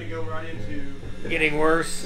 go right into getting worse.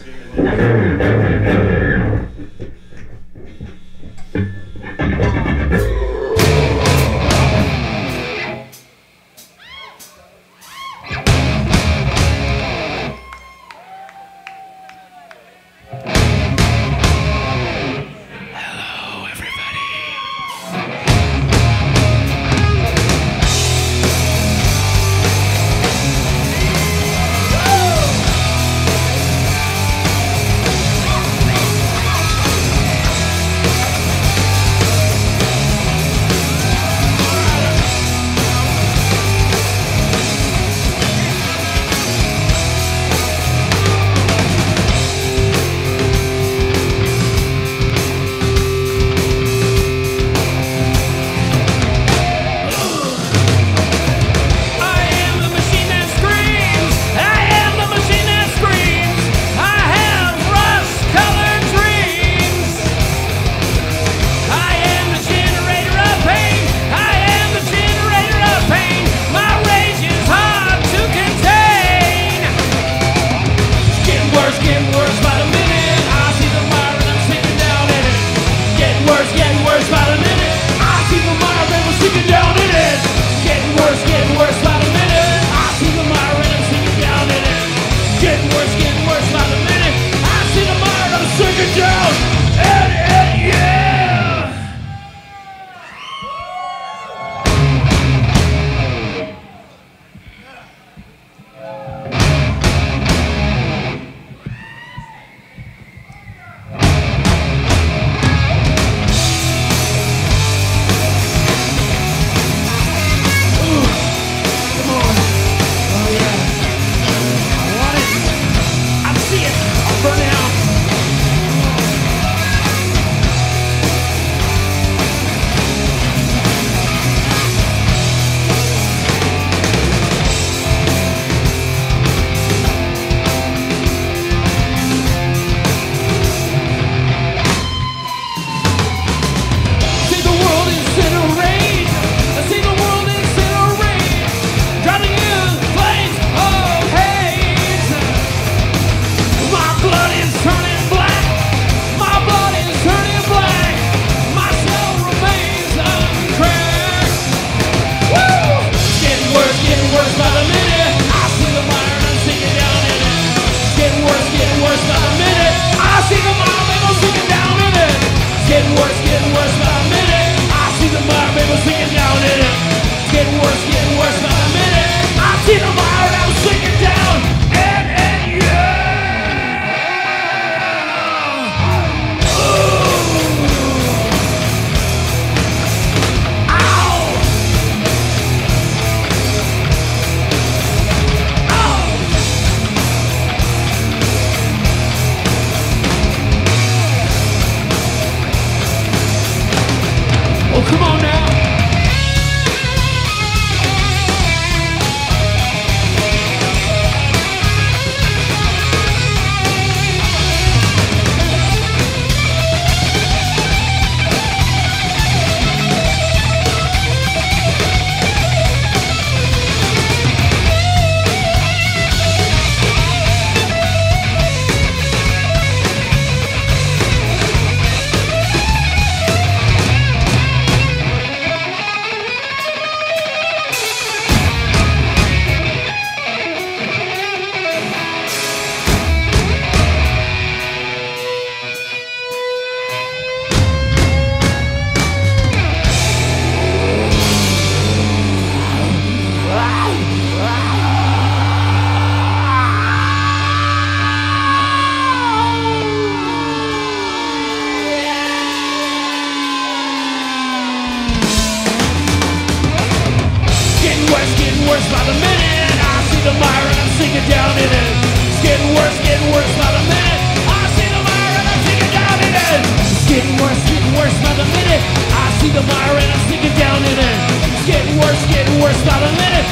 worse by the minute. I see the mire and I'm sinking down in it. It's getting worse by the minute. I see the mire and I'm sinking down in it. It's getting worse by the minute. I see the mire and I'm sinking down in it. It's getting worse by the minute.